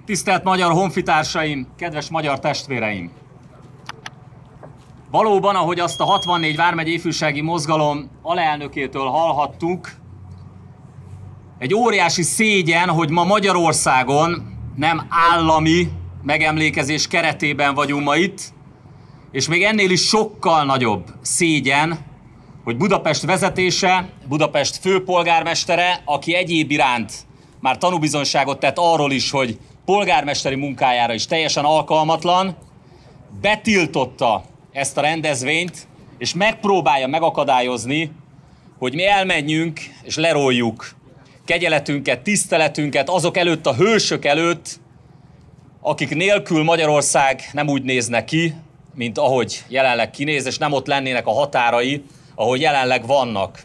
Tisztelt magyar honfitársaim, kedves magyar testvéreim! Valóban, ahogy azt a 64 vármegye ifjúsági mozgalom alelnökétől hallhattuk, egy óriási szégyen, hogy ma Magyarországon nem állami megemlékezés keretében vagyunk ma itt, és még ennél is sokkal nagyobb szégyen, hogy Budapest vezetése, Budapest főpolgármestere, aki egyéb iránt már tanúbizonyságot tett arról is, hogy polgármesteri munkájára is teljesen alkalmatlan, betiltotta ezt a rendezvényt, és megpróbálja megakadályozni, hogy mi elmenjünk és leróljuk kegyeletünket, tiszteletünket azok előtt, a hősök előtt, akik nélkül Magyarország nem úgy nézne ki, mint ahogy jelenleg kinéz, és nem ott lennének a határai, ahogy jelenleg vannak.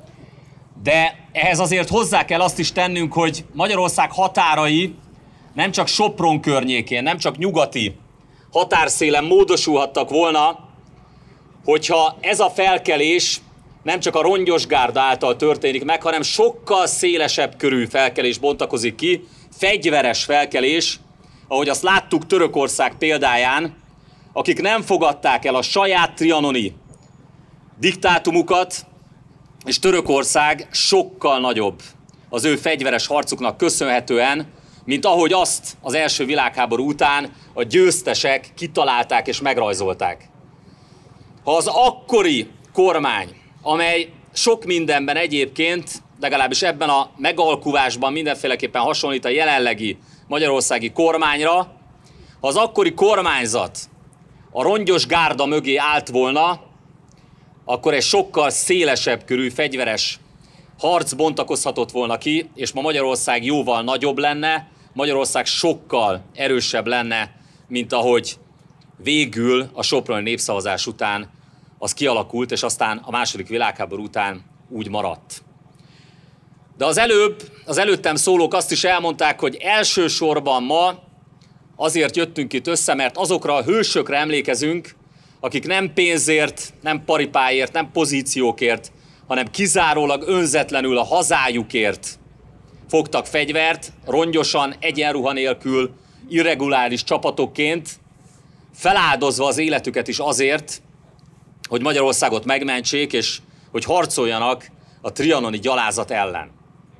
De ehhez azért hozzá kell azt is tennünk, hogy Magyarország határai nem csak Sopron környékén, nem csak nyugati határszélen módosulhattak volna, hogyha ez a felkelés nem csak a Rongyosgárda által történik meg, hanem sokkal szélesebb körű felkelés bontakozik ki, fegyveres felkelés, ahogy azt láttuk Törökország példáján, akik nem fogadták el a saját trianoni diktátumukat, és Törökország sokkal nagyobb az ő fegyveres harcuknak köszönhetően, mint ahogy azt az első világháború után a győztesek kitalálták és megrajzolták. Ha az akkori kormány, amely sok mindenben egyébként, legalábbis ebben a megalkuvásban mindenféleképpen hasonlít a jelenlegi magyarországi kormányra, ha az akkori kormányzat a Rongyosgárda mögé állt volna, akkor egy sokkal szélesebb körű fegyveres harc bontakozhatott volna ki, és ma Magyarország jóval nagyobb lenne, Magyarország sokkal erősebb lenne, mint ahogy végül a soproni népszavazás után az kialakult, és aztán a második világháború után úgy maradt. De az előttem szólók azt is elmondták, hogy elsősorban ma azért jöttünk itt össze, mert azokra a hősökre emlékezünk, akik nem pénzért, nem paripáért, nem pozíciókért, hanem kizárólag önzetlenül a hazájukért fogtak fegyvert, rongyosan, egyenruha nélkül, irreguláris csapatokként, feláldozva az életüket is azért, hogy Magyarországot megmentsék, és hogy harcoljanak a trianoni gyalázat ellen.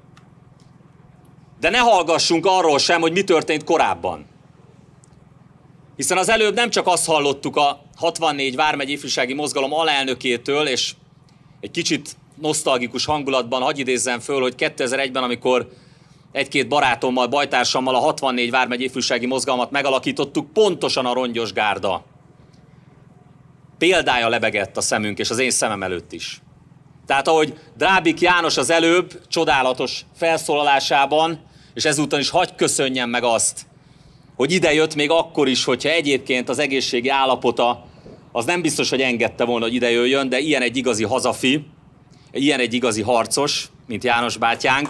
De ne hallgassunk arról sem, hogy mi történt korábban. Hiszen az előbb nem csak azt hallottuk a 64 vármegye ifjúsági mozgalom alelnökétől, és egy kicsit nosztalgikus hangulatban hadd idézzem föl, hogy 2001-ben, amikor egy-két barátommal, bajtársammal a 64 vármegye ifjúsági mozgalmat megalakítottuk, pontosan a Rongyosgárda példája lebegett a szemünk, és az én szemem előtt is. Tehát ahogy Drábik János az előbb csodálatos felszólalásában, és ezúton is hadd köszönjem meg azt, hogy ide jött még akkor is, hogyha egyébként az egészségi állapota az nem biztos, hogy engedte volna, hogy ide jöjjön, de ilyen egy igazi hazafi, ilyen egy igazi harcos, mint János bátyánk.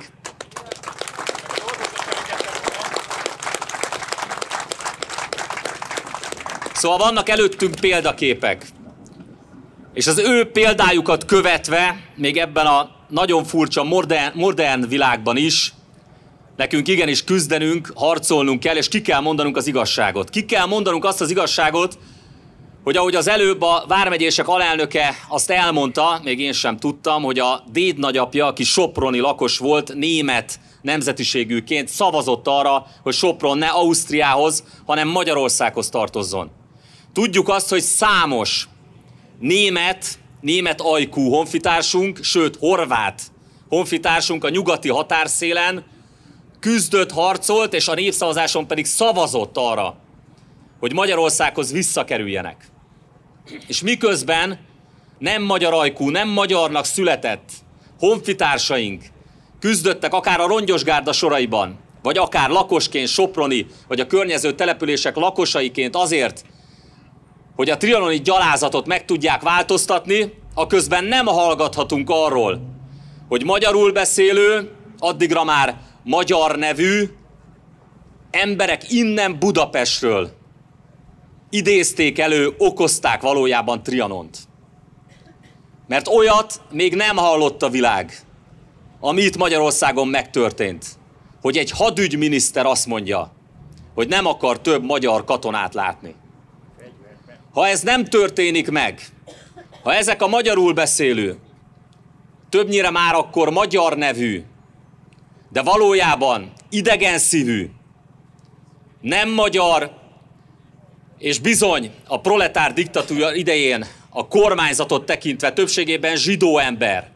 Szóval vannak előttünk példaképek, és az ő példájukat követve, még ebben a nagyon furcsa, modern világban is, nekünk igenis küzdenünk, harcolnunk kell, és ki kell mondanunk az igazságot. Ki kell mondanunk azt az igazságot, hogy ahogy az előbb a vármegyések alelnöke azt elmondta, még én sem tudtam, hogy a dédnagyapja, aki soproni lakos volt, német nemzetiségűként szavazott arra, hogy Sopron ne Ausztriához, hanem Magyarországhoz tartozzon. Tudjuk azt, hogy számos német ajkú honfitársunk, sőt horvát honfitársunk a nyugati határszélen küzdött, harcolt, és a népszavazáson pedig szavazott arra, hogy Magyarországhoz visszakerüljenek. És miközben nem magyar ajkú, nem magyarnak született honfitársaink küzdöttek akár a Rongyosgárda soraiban, vagy akár lakosként, soproni, vagy a környező települések lakosaiként azért, hogy a trianoni gyalázatot meg tudják változtatni, aközben nem hallgathatunk arról, hogy magyarul beszélő, addigra már magyar nevű emberek innen Budapestről idézték elő, okozták valójában Trianont. Mert olyat még nem hallott a világ, ami itt Magyarországon megtörtént, hogy egy hadügyminiszter azt mondja, hogy nem akar több magyar katonát látni. Ha ez nem történik meg, ha ezek a magyarul beszélő, többnyire már akkor magyar nevű, de valójában idegen szívű, nem magyar, és bizony a proletár diktatúra idején a kormányzatot tekintve többségében zsidó ember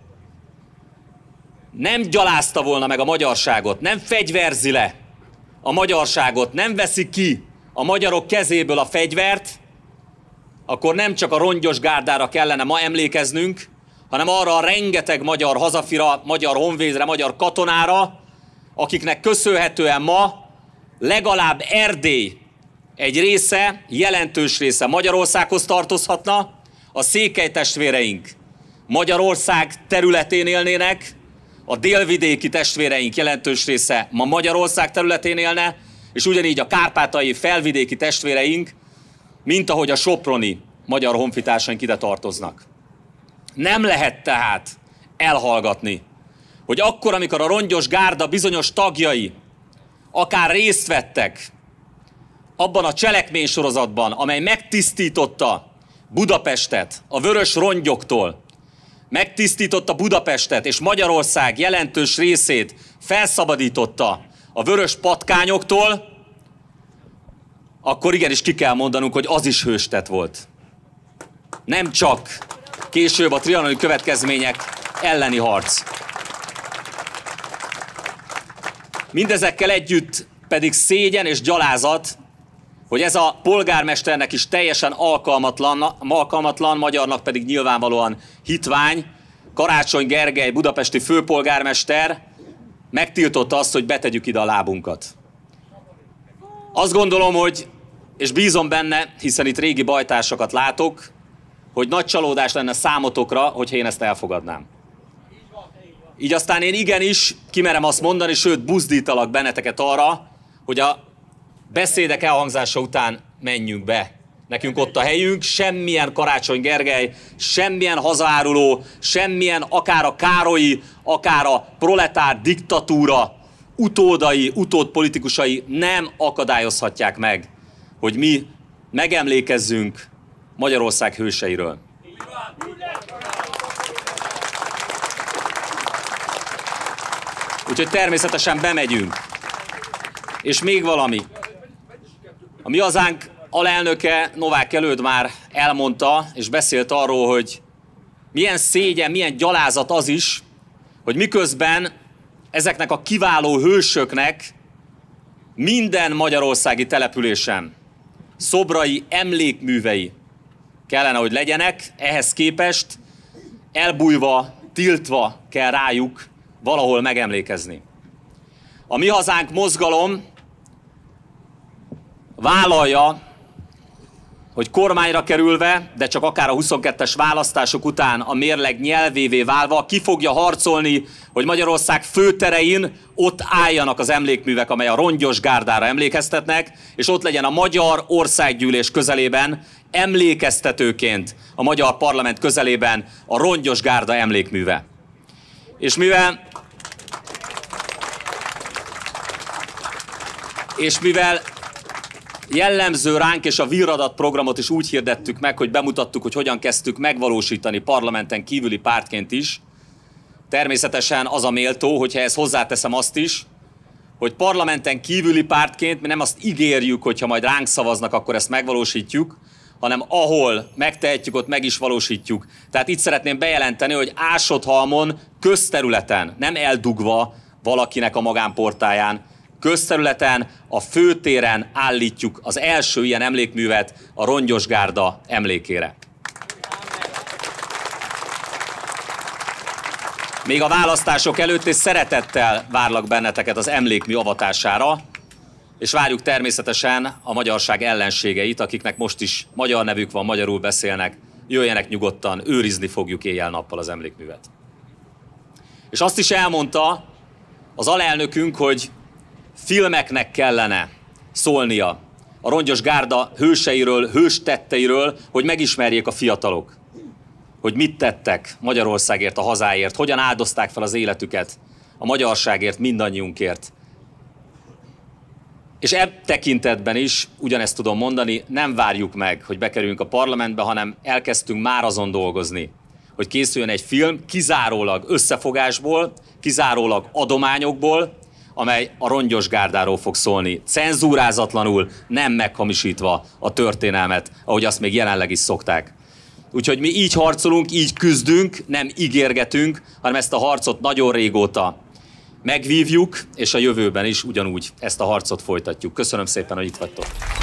nem gyalázta volna meg a magyarságot, nem fegyverzi le a magyarságot, nem veszi ki a magyarok kezéből a fegyvert, akkor nem csak a rongyos gárdára kellene ma emlékeznünk, hanem arra a rengeteg magyar hazafira, magyar honvédre, magyar katonára, akiknek köszönhetően ma legalább Erdély egy része, jelentős része Magyarországhoz tartozhatna, a Székely testvéreink Magyarország területén élnének, a délvidéki testvéreink jelentős része ma Magyarország területén élne, és ugyanígy a kárpátaljai felvidéki testvéreink, mint ahogy a soproni magyar honfitársaink ide tartoznak. Nem lehet tehát elhallgatni, hogy akkor, amikor a rongyos gárda bizonyos tagjai akár részt vettek abban a cselekménysorozatban, amely megtisztította Budapestet a vörös rongyoktól, megtisztította Budapestet és Magyarország jelentős részét felszabadította a vörös patkányoktól, akkor igenis ki kell mondanunk, hogy az is hőstett volt. Nem csak később a trianoni következmények elleni harc. Mindezekkel együtt pedig szégyen és gyalázat, hogy ez a polgármesternek is teljesen alkalmatlan, magyarnak pedig nyilvánvalóan hitvány, Karácsony Gergely budapesti főpolgármester megtiltotta azt, hogy betegyük ide a lábunkat. Azt gondolom, hogy, és bízom benne, hiszen itt régi bajtársakat látok, hogy nagy csalódás lenne számotokra, hogyha én ezt elfogadnám. Így aztán én igenis kimerem azt mondani, sőt buzdítalak benneteket arra, hogy a beszédek elhangzása után menjünk be. Nekünk ott a helyünk, semmilyen Karácsony Gergely, semmilyen hazaáruló, semmilyen akár a károlyi, akár a proletár diktatúra utódai, utódpolitikusai nem akadályozhatják meg, hogy mi megemlékezzünk Magyarország hőseiről. Úgyhogy természetesen bemegyünk. És még valami. A Mi Hazánk alelnöke, Novák Előd már elmondta, és beszélt arról, hogy milyen szégyen, milyen gyalázat az is, hogy miközben ezeknek a kiváló hősöknek minden magyarországi településen szobrai, emlékművei kellene, hogy legyenek, ehhez képest elbújva, tiltva kell rájuk valahol megemlékezni. A Mi Hazánk mozgalom vállalja, hogy kormányra kerülve, de csak akár a 22-es választások után a mérleg nyelvévé válva ki fogja harcolni, hogy Magyarország főterein ott álljanak az emlékművek, amely a rongyos gárdára emlékeztetnek, és ott legyen a Magyar Országgyűlés közelében emlékeztetőként a Magyar Parlament közelében a rongyos gárda emlékműve. És mivel jellemző ránk, és a Virradat programot is úgy hirdettük meg, hogy bemutattuk, hogy hogyan kezdtük megvalósítani parlamenten kívüli pártként is. Természetesen az a méltó, hogyha ezt hozzáteszem azt is, hogy parlamenten kívüli pártként mi nem azt ígérjük, hogyha majd ránk szavaznak, akkor ezt megvalósítjuk, hanem ahol megtehetjük, ott meg is valósítjuk. Tehát itt szeretném bejelenteni, hogy Ásodhalmon közterületen, nem eldugva valakinek a magánportáján, közterületen, a főtéren állítjuk az első ilyen emlékművet a rongyos gárda emlékére. Még a választások előtt és szeretettel várlak benneteket az emlékmű avatására, és várjuk természetesen a magyarság ellenségeit, akiknek most is magyar nevük van, magyarul beszélnek, jöjjenek nyugodtan, őrizni fogjuk éjjel-nappal az emlékművet. És azt is elmondta az alelnökünk, hogy filmeknek kellene szólnia a rongyos gárda hőseiről, hőstetteiről, hogy megismerjék a fiatalok, hogy mit tettek Magyarországért, a hazáért, hogyan áldozták fel az életüket a magyarságért, mindannyiunkért. És ebb tekintetben is ugyanezt tudom mondani, nem várjuk meg, hogy bekerüljünk a parlamentbe, hanem elkezdtünk már azon dolgozni, hogy készüljön egy film kizárólag összefogásból, kizárólag adományokból, amely a Rongyos Gárdáról fog szólni, cenzúrázatlanul, nem meghamisítva a történelmet, ahogy azt még jelenleg is szokták. Úgyhogy mi így harcolunk, így küzdünk, nem ígérgetünk, hanem ezt a harcot nagyon régóta megvívjuk, és a jövőben is ugyanúgy ezt a harcot folytatjuk. Köszönöm szépen, hogy itt vagytok.